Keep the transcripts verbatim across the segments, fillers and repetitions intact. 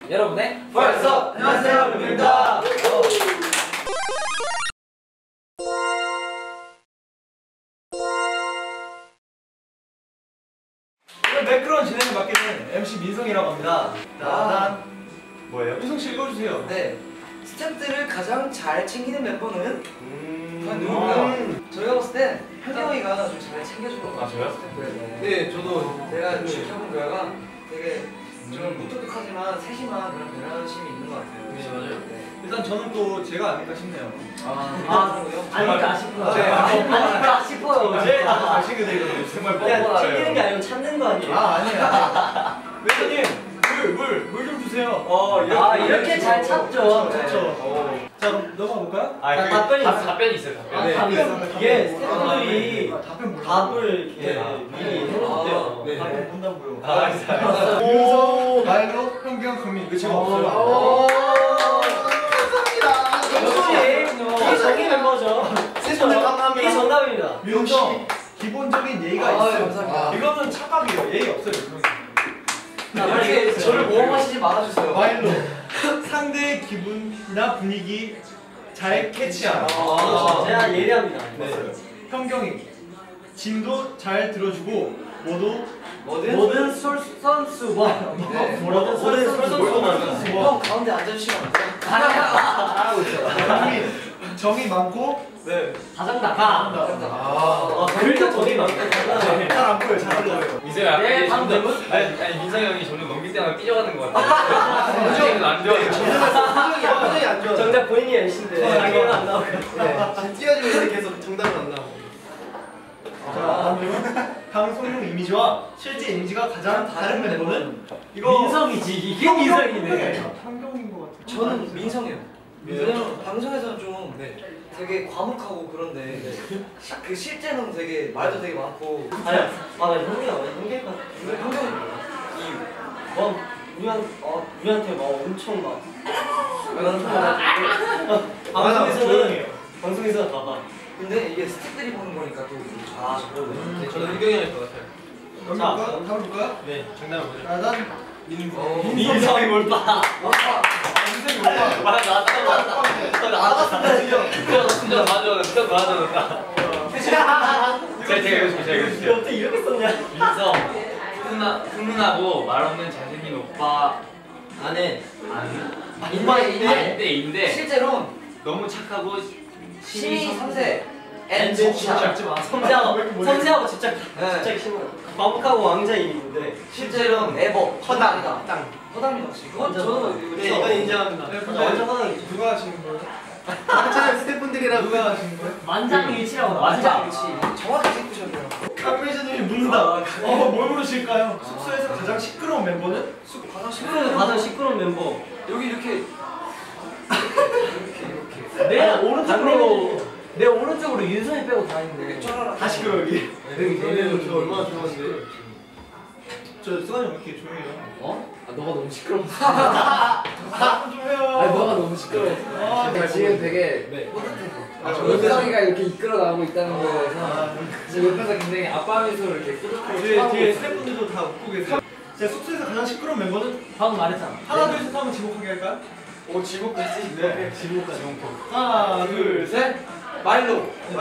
여러분의 벌써 안녕하세요, 루미입니다. 오늘 매끄러운 진행을 맡게 된 엠씨 민성이라고 합니다. 아, 뭐예요? 민성 씨 읽어주세요. 네, 스태프들을 가장 잘 챙기는 멤버는 음... 과연 누군가요? 음... 저희가 봤을 땐 현경이가 좀 잘 챙겨주는 것 같아요. 아, 저요? 스태프들. 네, 저도 제가 지켜본 결과 되게 좀 무뚝뚝하지만 세심한 그런 배려심이 있는 것 같아요. 네, 맞아요. 네. 일단 저는 또 제가 아닐까 싶네요. 아, 아 그런가요? 아닐까 싶어요. 네, 아닐까 싶어요. 제일 잘 챙겨드리거든요. 정말 그냥 챙기는 게 아니고 찾는 거 아니에요? 아, 아니에요. 매니저님, 물, 물, 물 좀 주세요. 어, 이렇게, 아, 이렇게 잘 찾죠. 그렇죠. 어. 자, 그럼 넘어가 볼까요? 아, 그, 답변이 답, 있어요. 답변이 있어요. 답변. 아, 네. 답변. 이게 스태프들이 아, 답변 몰라요. 답을 이렇게 네. 미리 해놓대요. 네. 답변 답변 본다고요. 아, 알겠어요. 윤서, 마일로, 현경, 강민 이거 제가 없어요. 오, 감사합니다. 이게 정의 멤버죠. 이게 정답입니다. 윤서, 기본적인 예의가 아, 있어요. 감사합니다. 이거는 착각이에요. 예의 없어요. 이렇게 저를 모험하시지 말아주세요. 마일로, 상대의 기분이나 분위기 잘 캐치하라. 아, 제가 예리합니다. 네. 현경이, 진도 잘 들어주고 모두 뭐든 모든 솔선수범. 네. 뭐라고? 모든 솔선수범. 형 가운데 앉아주시면 안 돼요? 잘하고 있어요. 강민, 정이 많고 네. 다정다감. 아, 글도 정이 많고. 잘안 보여요. 잘 안 보여요. 민성이 약간 네, 이게 다음 점점 질문? 아니, 아니 민성이 형이 점점 넘길 때마다 삐져가는 것 같아요. 민성이는 안 좋아요. 표정이 안 좋아요. 정답 본인이 열심인데 자기는 안 나오고. 네. 띄워주고 있는데 계속 정답은 안 나오고. 자, 다음 질문. 방송용 이미지와 실제 이미지가 가장 다른 멤버는? 이거 민성이지. 이게 민성이네. 현경인 것 같아요. 저는 민성이요. 왜냐면 방송에서는 좀 되게 과묵하고 그런데 그 실제는 되게 말도 되게 많고. 아니야. 아, 나 형이야. 형이가. 왜 현경이 뭐 우리한 어 우리한테 막 엄청 막. 방송에서는 방송에서는 봐봐. 근데 이게 스태프들이 보는 거니까 또. 아, 그러네. 네, 저는 의경이 형일 것 같아요. 그럼 자, 볼까요? 다음 볼까요? 네, 정답을 보죠. 자, 난 민성. 민성이 뭘 봐? 민성이 뭘 봐? 맞아, 나왔다, 나왔다. 나왔다, 진짜. 진짜 맞아, 진짜 맞아. 제가 제가 읽어줄게요, 제가 읽어줄게요. 어떻게 이렇게 썼냐? 민성, 훈훈하, 훈훈하고 말 없는 잘생긴 오빠 안에 안 인데 인데 인데 실제로 너무 착하고 시민 삼 세 앤 앤 진짜 진짜 섬세하고 섬세하고 집착 네. 집착이 심한 과묵하고 왕자임인데 실제로는 에버 허당이다. 땅. 허당이다 혹시? 그건 완전 저는 네, 이건 인정합니다. 네, 맞아, 완전 허당이죠. 누가 하시는 거예요? 괜찮아요. 스태프분들이랑 누가 하시는 거예요? 만장일치라고 나와. 만장일치. 정확히 짚으셨네요. 강매주님이 묻는다. 어, 뭘 물으실까요? 숙소에서 가장 시끄러운 멤버는? 쑥 가장 시끄러운 시끄러운 가장 시끄러운 멤버. 여기 이렇게 이렇게 이렇게 내 오른쪽으로 내 오른쪽으로 윤선이 빼고 다 있네. 다 시끄러워 여기. 여기 저 얼마나 좋아하는데? 저 승환이 형 이렇게 조용히 해요. 어? 아 너가 너무 시끄러워. 아, 좀 해요. 아니 너가 너무 시끄러워. 아, 제가 지금 되게 네. 아, 저 윤성이가 이렇게 이끌어 나오고 있다는 거에서 아, 지금 옆에서 굉장히 아빠 미소를 이렇게 뿌듯하게 뒤에 쳐다보고 뒤에 있어요. 스태프분들도 다 웃고 계세요. 제 숙소에서 가장 시끄러운 멤버는? 방금 말했잖아. 하나 둘 셋 하면 지목하게 할까요? 오 지목까지? 네, 지목까지. 하나 둘 셋. 마일로.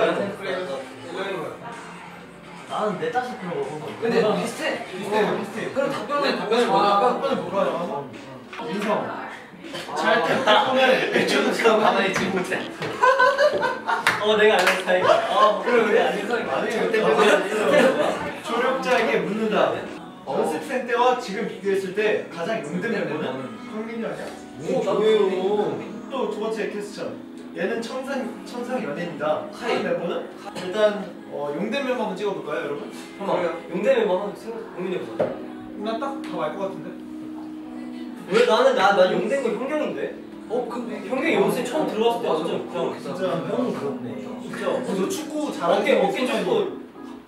나는 내 자식 그런 거 보고. 근데 비슷해. 비슷해요, 비슷해요. 그럼 답변은 네, 답변을 답변을 뭐야? 답변을 볼까요? 민성. 잘때 빼고는 애초부터 가만히 있지 못해. 어 내가 아는 스타일. 어 그래, 그래 그래. 아는 스타일. 아니, 절대 아, 모르겠어. 조력자에게 묻는다. 어. 연습생 때와 지금 비교했을 때 가장 용된 멤버는? 황민이 아니야? 오 나도요. 또 두 번째 캐스천. 얘는 천상 천상 연예인이다. 하이. 하이 멤버는? 일단 어, 용된 멤버 한번 찍어볼까요, 여러분? 잠깐만. 용대면 뭐 한번 생각 고민해보자. 나 딱 다 알 것 같은데. 왜 나는 나나 용된 거 현경인데? 어 근데 현경이 연습 처음 들어왔을 때 맞아. 완전 그냥 진짜. 형 그렇네. 진짜. 어, 너 축구 어깨 잘하는 어깨 좋고.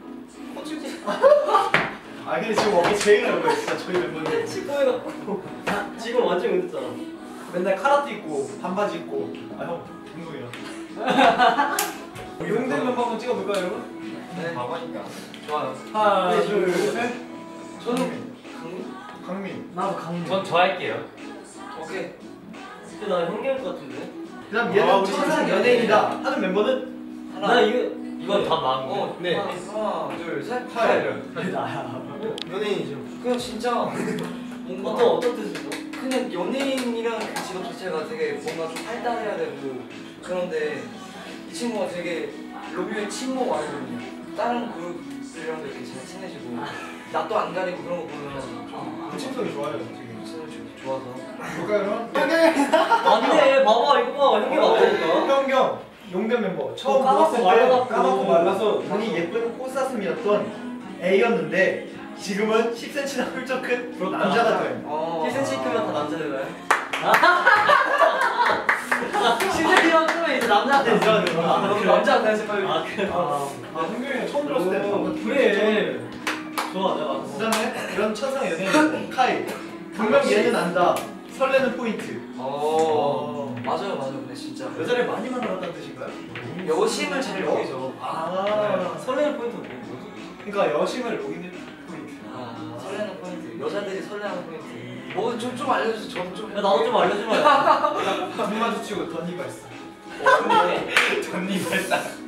아 근데 지금 어깨 제일 넓어요, 진짜 저희 멤버들. 시꺼해갖고 지금 완전 은퇴잖아. 맨날 카라트 입고 반바지 입고. 아 형, 운동이야. 용된 멤버 한번 찍어볼까요, 여러분? 네. 바보니까. 좋아요. 하나, 네, 둘, 셋. 저는 강민. 강민. 나도 강민. 전 저 할게요. 오케이. 근데 나 형님 같은데? 그다음 아, 얘는 우리 천상 천상 연예인이다 하는 멤버는 하나. 나 이거 이건 반 마음. 어, 네. 하나, 하나, 둘, 셋. 카일. 나야. 연예인이죠. 그냥 진짜 뭔가 어떤 어떤 뜻이죠? 그냥 연예인이라는 그 직업 자체가 되게 뭔가 좀 활달해야 되고 그런데 이 친구가 되게 로미오의 친모 아니거든요. 다른 그룹들이랑도 이렇게 잘 친해지고 낯도 안 가리고 그런 거 보면 좀 친성이 좋아요 지금. 친해지고 좋아서. 볼까요 그럼? 맞네. 봐봐 이거 봐. 형님 맞다니까. 현경 용변 멤버 처음 어, 까맣고 보았을 때 말라갖고. 까맣고 말라서 눈이 예쁜 꽃사슴이었던 A였는데 지금은 십 센티미터나 훌쩍 큰 남자가 돼. 어. 십 센티미터면 다 남자들가요? 십 센티미터면 이제 남자한테 들어가는 거야. 아, 그럼 남자한테 하지 빨리. 아 그래. 아, 아 현경이가 처음 들었을 때 방금 그래. 좋아 내가. 그다음에 이런 천상 연예인 카이 분명 얘는 안다 설레는 포인트. 어. 맞아요, 맞아요. 근데 진짜 여자를 많이 만나봤다는 뜻인가요? 여심을 잘 여기죠. 아 설레는 포인트는 뭐지? 그러니까 여심을 녹이는 포인트. 아, 설레는 포인트. 여자들이 설레는 포인트. 뭐좀 좀 알려주세요. 저는 좀. 야 나도 좀 알려주면. 눈 마주치고 던니 발사. 어, 근데 던니 발사.